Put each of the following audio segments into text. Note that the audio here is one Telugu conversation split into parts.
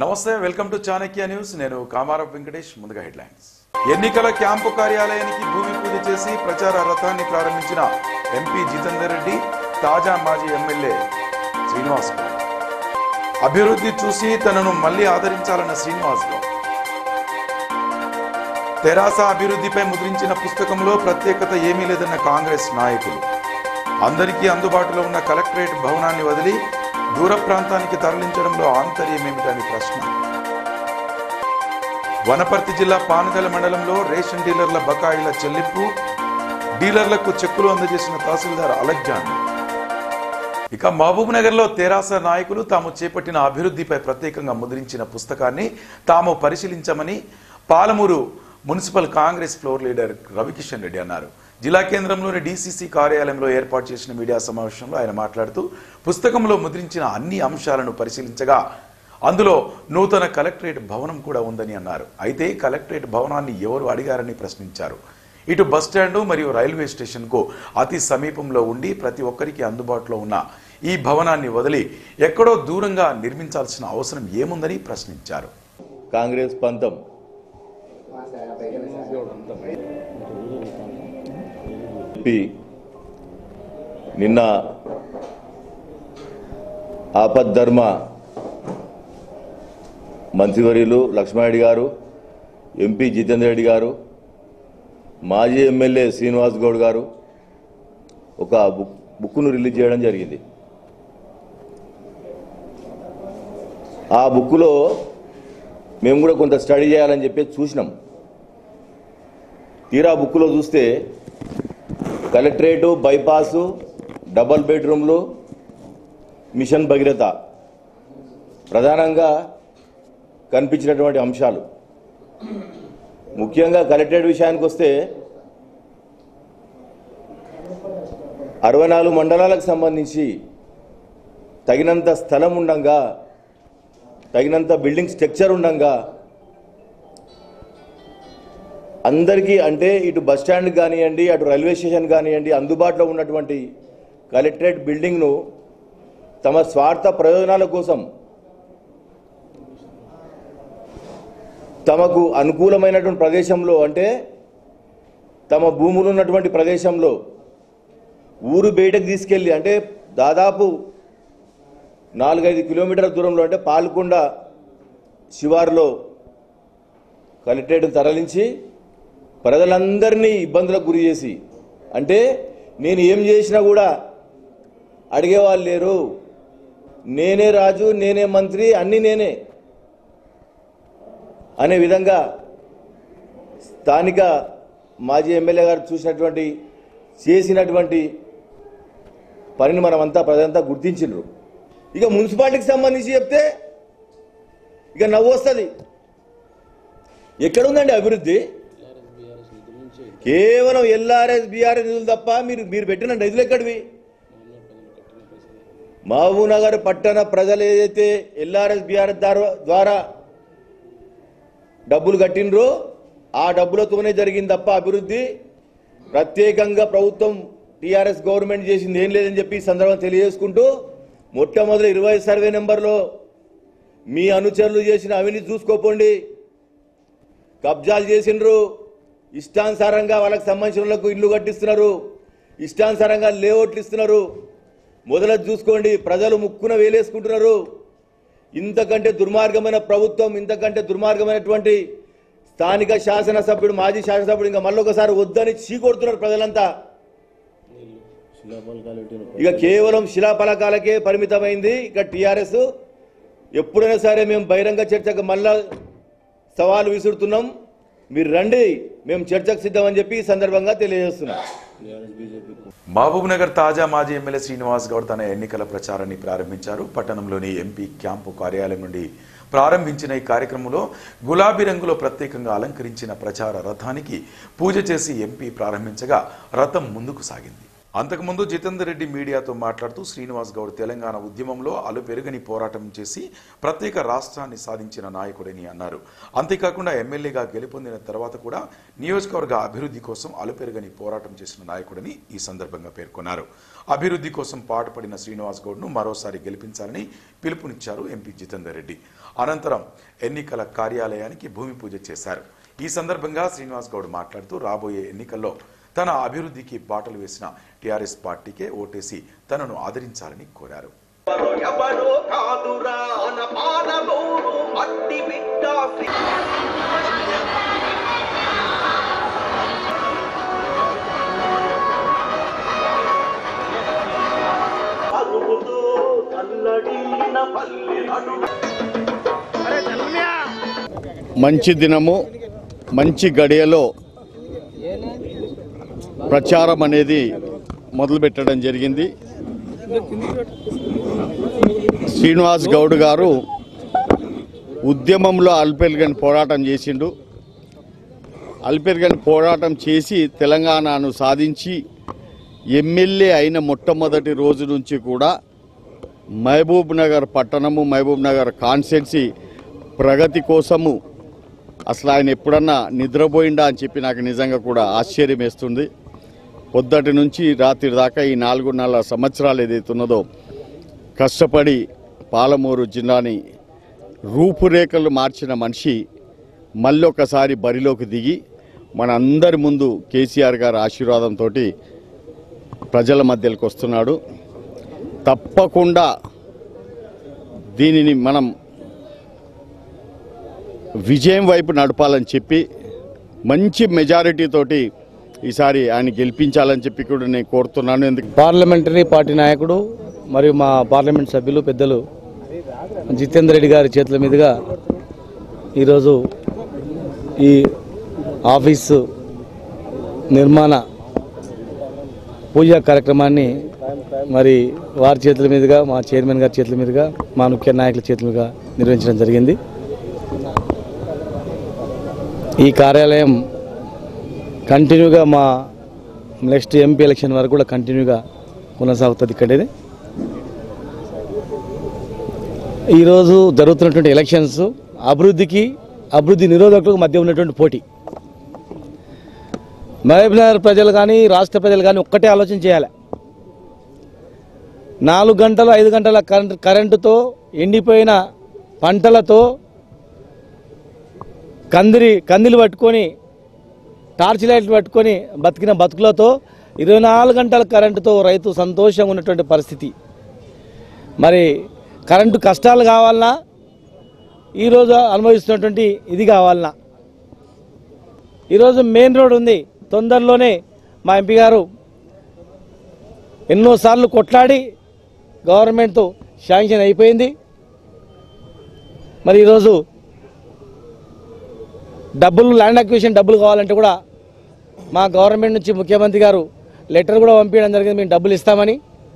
నమస్తే, వెల్కమ్ టు చాణక్య న్యూస్. నేను కామారపు వెంకటేష్. ముందుగా హెడ్లైన్స్. ఎన్నికల క్యాంపు కార్యాలయానికి భూమి పూజ చేసి ప్రచార రథాన్ని ప్రారంభించిన ఎంపీ జితేందర్ రెడ్డి, తాజా మాజీ ఎమ్మెల్యే శ్రీనివాస్ గౌడ్. అభివృద్ధి చూసి తనను మళ్లీ ఆదరించాలన్న శ్రీనివాస్ గౌడ్. తెరాస అభివృద్ధిపై ముద్రించిన పుస్తకంలో ప్రత్యేకత ఏమీ లేదన్న కాంగ్రెస్ నాయకులు. అందరికీ అందుబాటులో ఉన్న కలెక్టరేట్ భవనాన్ని వదిలి దూర ప్రాంతానికి తరలించడంలో ఆంతర్యమేమిటని ప్రశ్న. వనపర్తి జిల్లా పానగల మండలంలో రేషన్ డీలర్ల బకాయిల చెల్లింపు, డీలర్లకు చెక్కులు అందజేసిన తహసీల్దార్ అలెగ్జాండర్. ఇక మహబూబ్ నగర్ లో తెరాస నాయకులు తాము చేపట్టిన అభివృద్ధిపై ప్రత్యేకంగా ముద్రించిన పుస్తకాన్ని తాము పరిశీలించమని Palamuru municipal Congress floor leader Ravikishan Reddy అన్నారు. జిల్లా కేంద్రంలోని డీసీసీ కార్యాలయంలో ఏర్పాటు చేసిన మీడియా సమావేశంలో ఆయన మాట్లాడుతూ పుస్తకంలో ముద్రించిన అన్ని అంశాలను పరిశీలించగా అందులో నూతన కలెక్టరేట్ భవనం కూడా ఉందని అన్నారు. అయితే కలెక్టరేట్ భవనాన్ని ఎవరు అడిగారని ప్రశ్నించారు. ఇటు బస్టాండు మరియు రైల్వే స్టేషన్కు అతి సమీపంలో ఉండి ప్రతి ఒక్కరికి అందుబాటులో ఉన్న ఈ భవనాన్ని వదిలి ఎక్కడో దూరంగా నిర్మించాల్సిన అవసరం ఏముందని ప్రశ్నించారు. కాంగ్రెస్ పంతం నిన్న ఆపద్ధర్మ మంత్రివర్యులు లక్ష్మారెడ్డి గారు, ఎంపీ జితేందర్ రెడ్డి గారు, మాజీ ఎమ్మెల్యే శ్రీనివాస్ గౌడ్ గారు ఒక బుక్ను రిలీజ్ చేయడం జరిగింది. ఆ బుక్లో మేము కూడా కొంత స్టడీ చేయాలని చెప్పి చూసినాం. తీరా బుక్లో చూస్తే కలెక్టరేటు, బైపాసు, డబల్ బెడ్రూమ్లు, మిషన్ భగీరథ ప్రధానంగా కనిపించినటువంటి అంశాలు. ముఖ్యంగా కలెక్టరేట్ విషయానికి వస్తే 64 మండలాలకు సంబంధించి తగినంత స్థలం ఉండంగా, తగినంత బిల్డింగ్ స్ట్రక్చర్ ఉండంగా అందరికీ, అంటే ఇటు బస్టాండ్ కానివ్వండి, అటు రైల్వే స్టేషన్ కానివ్వండి, అందుబాటులో ఉన్నటువంటి కలెక్టరేట్ బిల్డింగ్ను తమ స్వార్థ ప్రయోజనాల కోసం తమకు అనుకూలమైనటువంటి ప్రదేశంలో, అంటే తమ భూములు ఉన్నటువంటి ప్రదేశంలో ఊరు బయటకు తీసుకెళ్ళి, అంటే దాదాపు 4-5 కిలోమీటర్ల దూరంలో, అంటే పాల్కొండ శివారులో కలెక్టరేట్ను తరలించి ప్రజలందరినీ ఇబ్బందులకు గురి చేసి, అంటే నేను ఏం చేసినా కూడా అడిగేవాళ్ళు లేరు, నేనే రాజు, నేనే మంత్రి, అన్నీ నేనే అనే విధంగా స్థానిక మాజీ ఎమ్మెల్యే గారు చేసినటువంటి పనిని మనమంతా ప్రజలంతా గుర్తించిండ్రు. ఇక మున్సిపాలిటీకి సంబంధించి చెప్తే ఇక నవ్వు వస్తుంది. ఎక్కడుందండి అభివృద్ధి? కేవలం ఎల్ఆర్ఎస్ బీఆర్ఎస్ నిధులు తప్ప మీరు పెట్టిన నిధులు ఎక్కడివి? మహబూబ్ నగర్ పట్టణ ప్రజలు ఏదైతే ఎల్ఆర్ఎస్ బీఆర్ఎస్ ద్వారా డబ్బులు కట్టినరో ఆ డబ్బులతోనే జరిగింది తప్ప అభివృద్ధి ప్రత్యేకంగా ప్రభుత్వం టీఆర్ఎస్ గవర్నమెంట్ చేసింది ఏం లేదని చెప్పి ఈ సందర్భంగా తెలియజేసుకుంటూ, మొట్టమొదటి 20 సర్వే నెంబర్లో మీ అనుచరులు చేసిన అవినీతి చూసుకోపోండి. కబ్జాలు చేసిండ్రు, ఇష్టానుసారంగా వాళ్ళకి సంబంధించిన వాళ్ళకు ఇల్లు కట్టిస్తున్నారు, ఇష్టానుసారంగా లేఅవుట్లు ఇస్తున్నారు. మొదలది చూసుకోండి. ప్రజలు ముక్కున వేలేసుకుంటున్నారు. ఇంతకంటే దుర్మార్గమైన ప్రభుత్వం, ఇంతకంటే దుర్మార్గమైనటువంటి స్థానిక శాసనసభ్యుడు, మాజీ శాసనసభ్యుడు ఇంకా మళ్ళొకసారి వద్దని చీకొడుతున్నారు ప్రజలంతా. ఇక కేవలం శిలాఫలకాలకే పరిమితమైంది ఇక టీఆర్ఎస్. ఎప్పుడైనా సరే మేము బహిరంగ చర్చకు మళ్ళా సవాలు విసురుతున్నాం, మీరు రండి, మేము చర్చకు సిద్ధమని చెప్పి ఈ సందర్భంగా తెలియజేస్తున్నాం. మహబూబ్ నగర్ తాజా మాజీ ఎమ్మెల్యే శ్రీనివాస్ గౌడ్ తన ఎన్నికల ప్రచారాన్ని ప్రారంభించారు. పట్టణంలోని ఎంపీ క్యాంపు కార్యాలయం నుండి ప్రారంభించిన ఈ కార్యక్రమంలో గులాబీ రంగులో ప్రత్యేకంగా అలంకరించిన ప్రచార రథానికి పూజ చేసి ఎంపీ ప్రారంభించగా రథం ముందుకు సాగింది. అంతకుముందు జితేందర్ రెడ్డి మీడియాతో మాట్లాడుతూ శ్రీనివాస్ గౌడ్ తెలంగాణ ఉద్యమంలో అలుపెరుగని పోరాటం చేసి ప్రత్యేక రాష్ట్రాన్ని సాధించిన నాయకుడని అన్నారు. అంతేకాకుండా ఎమ్మెల్యేగా గెలుపొందిన తర్వాత కూడా నియోజకవర్గ అభివృద్ధి కోసం అలుపెరుగని పోరాటం చేసిన నాయకుడని ఈ సందర్భంగా పేర్కొన్నారు. అభివృద్ధి కోసం పాటుపడిన శ్రీనివాస్ గౌడ్ను మరోసారి గెలిపించాలని పిలుపునిచ్చారు ఎంపీ జితేందర్ రెడ్డి. అనంతరం ఎన్నికల కార్యాలయానికి భూమి పూజ చేశారు. ఈ సందర్భంగా శ్రీనివాస్ గౌడ్ మాట్లాడుతూ రాబోయే ఎన్నికల్లో తన అభివృద్ధికి బాటలు వేసిన టీఆర్ఎస్ పార్టీకే ఓటేసి తనను ఆదరించాలని కోరారు. మంచి దినము మంచి గడియలో ప్రచారం అనేది మొదలుపెట్టడం జరిగింది. శ్రీనివాస్ గౌడ్ గారు ఉద్యమంలో అల్పెరుగని పోరాటం చేసిండు. అల్పెరుగని పోరాటం చేసి తెలంగాణను సాధించి ఎమ్మెల్యే అయిన మొట్టమొదటి రోజు నుంచి కూడా మహబూబ్ నగర్ పట్టణము, మహబూబ్ నగర్ కాన్స్టిట్యున్సీ ప్రగతి కోసము అసలు ఆయన ఎప్పుడన్నా నిద్రపోయిందా అని చెప్పి నాకు నిజంగా కూడా ఆశ్చర్యం వేస్తుంది. పొద్దుటి నుంచి రాత్రి దాకా ఈ 4.5 సంవత్సరాలు ఏదైతున్నదో కష్టపడి పాలమూరు జిల్లాని రూపురేఖలు మార్చిన మనిషి మళ్ళొకసారి బరిలోకి దిగి మన అందరి ముందు కేసీఆర్ గారి ఆశీర్వాదంతో ప్రజల మధ్యలోకి వస్తున్నాడు. తప్పకుండా దీనిని మనం విజయం వైపు నడపాలని చెప్పి మంచి మెజారిటీ తోటి ఈసారి ఆయన గెలిపించాలని చెప్పి కూడా నేను కోరుతున్నాను. ఎందుకు పార్లమెంటరీ పార్టీ నాయకుడు మరియు మా పార్లమెంట్ సభ్యులు పెద్దలు జితేందర్ రెడ్డి గారి చేతుల మీదుగా ఈరోజు ఈ ఆఫీసు నిర్మాణ పూజా కార్యక్రమాన్ని మరి వారి చేతుల మీదుగా, మా చైర్మన్ గారి చేతుల మీదుగా, మా ముఖ్య నాయకుల చేతుల మీదుగా నిర్వహించడం జరిగింది. ఈ కార్యాలయం కంటిన్యూగా మా నెక్స్ట్ ఎంపీ ఎలక్షన్ వరకు కూడా కంటిన్యూగా కొనసాగుతుంది. ఇక్కడే ఈరోజు జరుగుతున్నటువంటి ఎలక్షన్స్ అభివృద్ధి నిరోధకులకు మధ్య ఉన్నటువంటి పోటీ. మహబూబ్నగర్ ప్రజలు కానీ రాష్ట్ర ప్రజలు కానీ ఒక్కటే ఆలోచన చేయాలి. 4 గంటలు 5 గంటల కరెంటుతో ఎండిపోయిన పంటలతో కందిలు పట్టుకొని టార్చ్ లైట్లు పట్టుకొని బతికిన బతుకులతో 24 గంటల కరెంటుతో రైతు సంతోషంగా ఉన్నటువంటి పరిస్థితి. మరి కరెంటు కష్టాలు కావాలన్నా ఈరోజు అనుభవిస్తున్నటువంటి ఇది కావాలన్నా ఈరోజు మెయిన్ రోడ్ ఉంది. తొందరలోనే మా ఎంపీ గారు ఎన్నోసార్లు కొట్లాడి గవర్నమెంట్తో శాంక్షన్ అయిపోయింది. మరి ఈరోజు ల్యాండ్ అక్విజిషన్ డబ్బులు కావాలంటే కూడా మా గవర్నమెంట్ నుంచి ముఖ్యమంత్రి గారు లెటర్ కూడా పంపించడం జరిగింది, మేము డబ్బులు ఇస్తామని.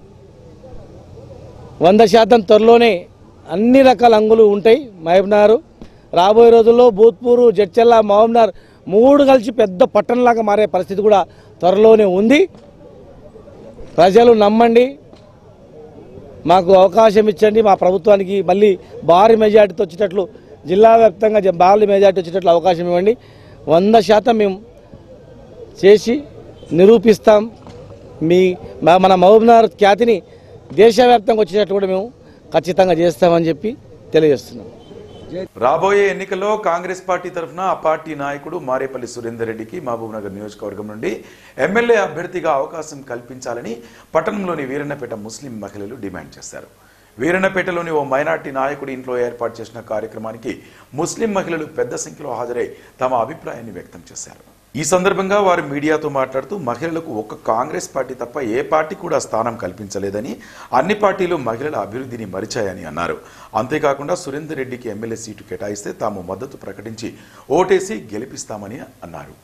100% త్వరలోనే అన్ని రకాల అంగులు ఉంటాయి. మహబూబ్నగర్ రాబోయే రోజుల్లో భూత్పూరు, జడ్చర్ల, మహబూబ్నగర్ 3 కలిసి పెద్ద పట్టణంలాగా మారే పరిస్థితి కూడా త్వరలోనే ఉంది. ప్రజలు నమ్మండి, మాకు అవకాశం ఇచ్చండి. మా ప్రభుత్వానికి మళ్ళీ భారీ మెజార్టీతో వచ్చేటట్లు, జిల్లా వ్యాప్తంగా భారీ మెజార్టీ వచ్చేటట్లు అవకాశం ఇవ్వండి. 100% మేము చేసి నిరూపిస్తాం. మన మహబూబ్నగర్ ఖ్యాతిని దేశవ్యాప్తంగా వచ్చేటట్లు కూడా మేము ఖచ్చితంగా చేస్తామని చెప్పి తెలియజేస్తున్నాం. రాబోయే ఎన్నికల్లో కాంగ్రెస్ పార్టీ తరఫున ఆ పార్టీ నాయకుడు మారేపల్లి సురేందర్ రెడ్డికి మహబూబ్నగర్ నియోజకవర్గం నుండి ఎమ్మెల్యే అభ్యర్థిగా అవకాశం కల్పించాలని పట్టణంలోని వీరన్నపేట ముస్లిం మహిళలు డిమాండ్ చేశారు. వీరన్నపేటలోని ఓ మైనార్టీ నాయకుడి ఇంట్లో ఏర్పాటు చేసిన కార్యక్రమానికి ముస్లిం మహిళలు పెద్ద సంఖ్యలో హాజరై తమ అభిప్రాయాన్ని వ్యక్తం చేశారు. ఈ సందర్భంగా వారు మీడియాతో మాట్లాడుతూ మహిళలకు ఒక్క కాంగ్రెస్ పార్టీ తప్ప ఏ పార్టీ కూడా స్థానం కల్పించలేదని, అన్ని పార్టీలు మహిళల అభివృద్ధిని మరిచాయని అన్నారు. అంతేకాకుండా సురేందర్ రెడ్డికి ఎమ్మెల్యే సీటు కేటాయిస్తే తాము మద్దతు ప్రకటించి ఓటేసి గెలిపిస్తామని అన్నారు.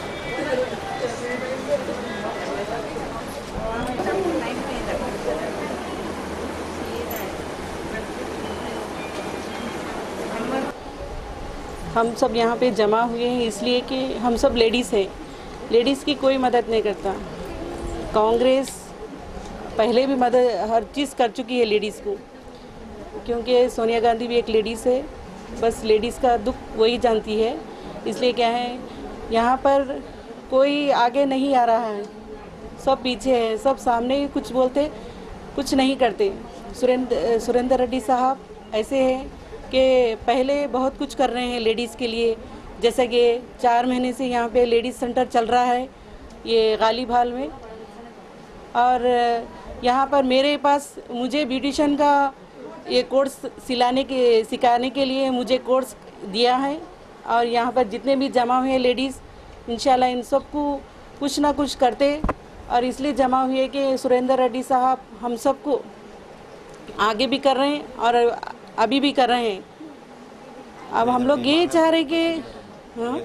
हम सब यहाँ पे जमा हुए हैं इसलिए कि हम सब लेडीज़ हैं, लेडीज़ की कोई मदद नहीं करता। कांग्रेस पहले भी मदद हर चीज़ कर चुकी है लेडीज़ को, क्योंकि सोनिया गांधी भी एक लेडीज़ है, बस लेडीज़ का दुख वही जानती है। इसलिए क्या है, यहाँ पर कोई आगे नहीं आ रहा है, सब पीछे है, सब सामने कुछ बोलते कुछ नहीं करते। सुरेंद्र रेड्डी साहब ऐसे हैं कि पहले बहुत कुछ कर रहे हैं लेडीज़ के लिए, जैसे कि 4 महीने से यहाँ पे लेडीज़ सेंटर चल रहा है ये गालिब हाल में। और यहाँ पर मेरे पास मुझे ब्यूटिशियन का ये कोर्स सिखाने के लिए मुझे कोर्स दिया है। और यहाँ पर जितने भी जमा हुए लेडीज़ इंशाल्लाह इन सबको कुछ ना कुछ करते, और इसलिए जमा हुए कि सुरेंद्र रेड्डी साहब हम सबको आगे भी कर रहे हैं और अभी भी कर रहे हैं। अब हम लोग ये चाह रहे कि हाँ,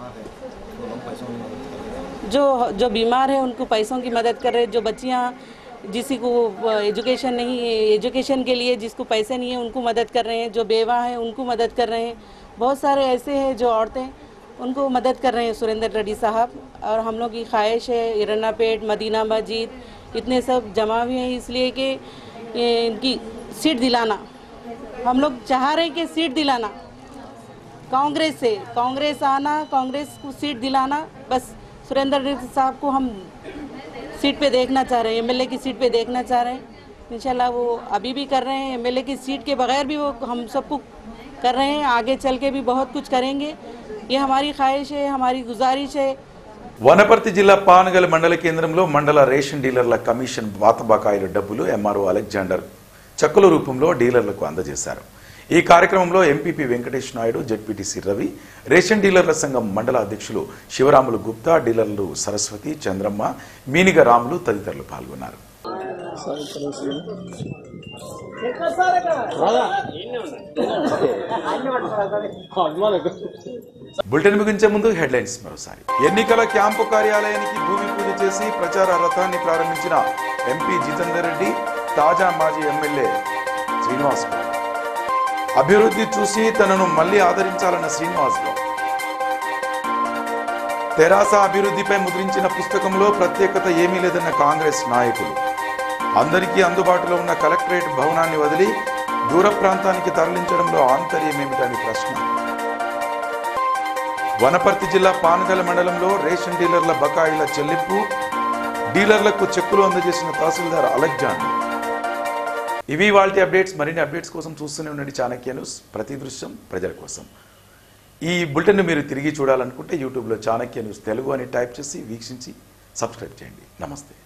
जो बीमार है उनको पैसों की मदद कर रहे हैं, जो बच्चियाँ जिसी को एजुकेशन नहीं है, एजुकेशन के लिए जिसको पैसे नहीं है उनको मदद कर रहे हैं, जो बेवा है उनको मदद कर रहे हैं, बहुत सारे ऐसे हैं जो औरतें उनको मदद कर रहे हैं सुरेंद्र रेड्डी साहब। और हम लोग की ख्वाहिश है इरन्ना पेट, मदीना मस्जिद इतने सब जमा हुए हैं इसलिए कि इनकी सीट दिलाना, हम लोग चाह रहे हैं कि सीट दिलाना कांग्रेस से, कांग्रेस आना, कांग्रेस को सीट दिलाना, बस सुरेंद्र रेड्डी साहब को हम सीट पे देखना चाह रहे हैं, एमएलए की सीट पे देखना चाह रहे हैं। इंशाल्लाह वो अभी भी कर रहे हैं, एमएलए की सीट के बगैर भी वो हम सबको कर रहे हैं, आगे चल के भी बहुत कुछ करेंगे। ये हमारी ख्वाहिश है, हमारी गुजारिश है। వనపర్తి జిల్లా పానగల్ మండల కేంద్రంలో మండల రేషన్ డీలర్ల కమిషన్ పాత బకాయిల డబ్బులు ఎంఆర్ఓ అలెగ్జాండర్ చెక్కుల రూపంలో డీలర్లకు అందజేశారు। ఈ కార్యక్రమంలో MPP Venkatesh Naidu, ZPTC Ravi, ration డీలర్ల సంఘం మండల అధ్యక్షులు శివరాములు గుప్తా, డీలర్లు సరస్వతి, చంద్రమ్మ, మీనిగ రాములు తదితరులు పాల్గొన్నారు। బులెటిన్ ముగించే ముందు హెడ్లైన్స్ మరోసారి। ఎన్నికల క్యాంపు కార్యాలయానికి భూమి పూజ చేసి ప్రచార రథాన్ని ప్రారంభించిన ఎంపీ జితేందర్ రెడ్డి, తాజా మాజీ ఎమ్మెల్యే శ్రీనివాస్ గౌడ్। అభివృద్ధి చూసి తనను మళ్లీ ఆదరించాలన్న శ్రీనివాస్ గౌడ్। తెరాస అభివృద్ధిపై ముద్రించిన పుస్తకంలో ప్రత్యేకత ఏమీ లేదన్న కాంగ్రెస్ నాయకులు। అందరికీ అందుబాటులో ఉన్న కలెక్టరేట్ భవనాన్ని వదిలి దూర ప్రాంతానికి తరలించడంలో ఆంతర్యమేమిటని ప్రశ్న। వనపర్తి జిల్లా పానగల్ మండలంలో రేషన్ డీలర్ల బకాయిల చెల్లింపు, డీలర్లకు చెక్కులు అందజేసిన తహసీల్దార్ అలెగ్జాండర్। ఇవి వాల్టి అప్డేట్స్। మరిన్ని అప్డేట్స్ కోసం చూస్తూనే ఉండండి చాణక్య న్యూస్, ప్రతి దృశ్యం ప్రజల కోసం। ఈ బులెటిన్ మీరు తిరిగి చూడాలనుకుంటే యూట్యూబ్లో చాణక్య న్యూస్ తెలుగు అని టైప్ చేసి వీక్షించి సబ్స్క్రైబ్ చేయండి। నమస్తే।